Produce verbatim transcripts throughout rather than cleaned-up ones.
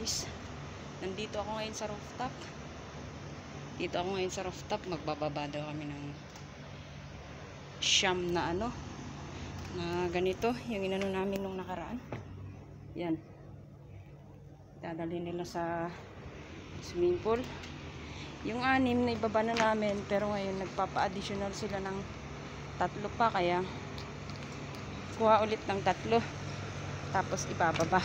guys, nandito ako ngayon sa rooftop. Dito ako ngayon sa rooftop. Magbababa daw kami ng siyam na ano na ganito, yung inano namin nung nakaraan. Yan, dadalhin nila sa swimming pool. Yung anim na ibaba na namin, pero ngayon nagpapa-additional sila ng tatlo pa, kaya kuha ulit ng tatlo tapos ibababa.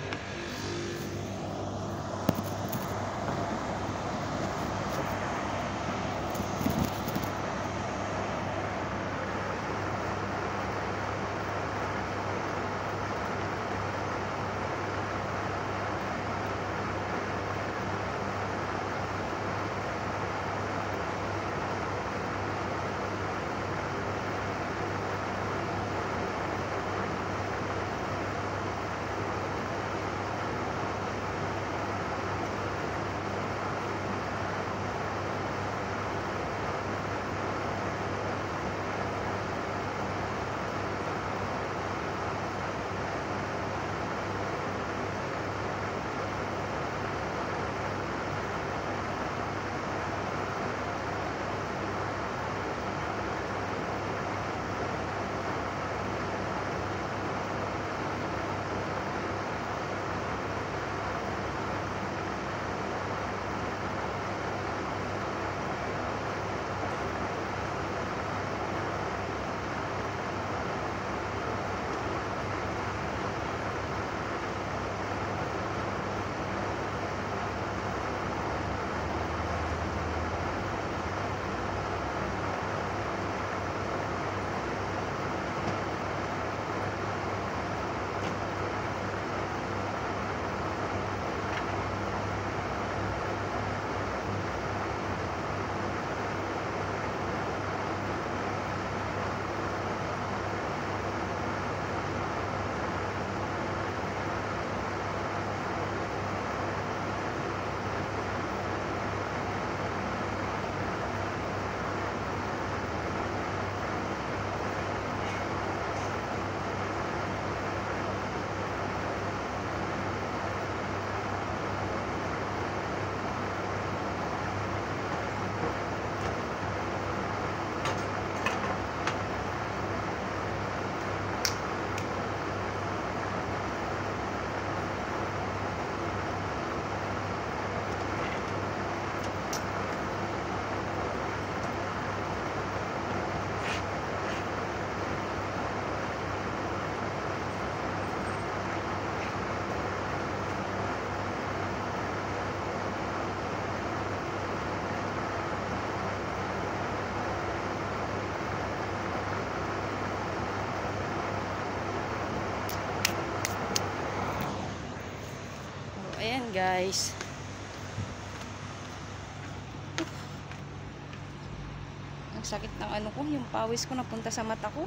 Ayan guys, ang sakit ng ano ko, yung pawis ko napunta sa mata ko.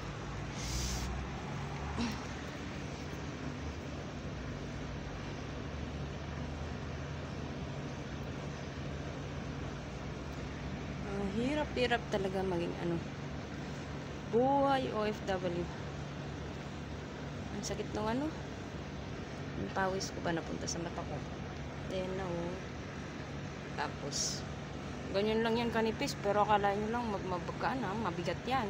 Ang hirap-hirap talaga maging ano, buhay O F W. Ang sakit ng ano, yung pawis ko ba napunta sa mata ko. Then now, tapos ganyan lang yan kanipis, pero akala nyo lang magmabagkaan ha, mabigat yan.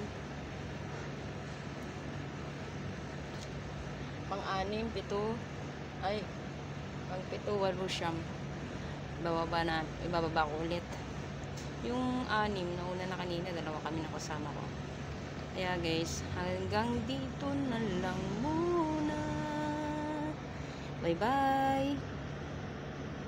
Pang-anim, pito, ay pang pito, walo, siyam. Bababa na, ibababa ko ulit. Yung anim, nauna na kanina, dalawa kami na kasama ko. Kaya guys, hanggang dito na lang muna. Bye bye.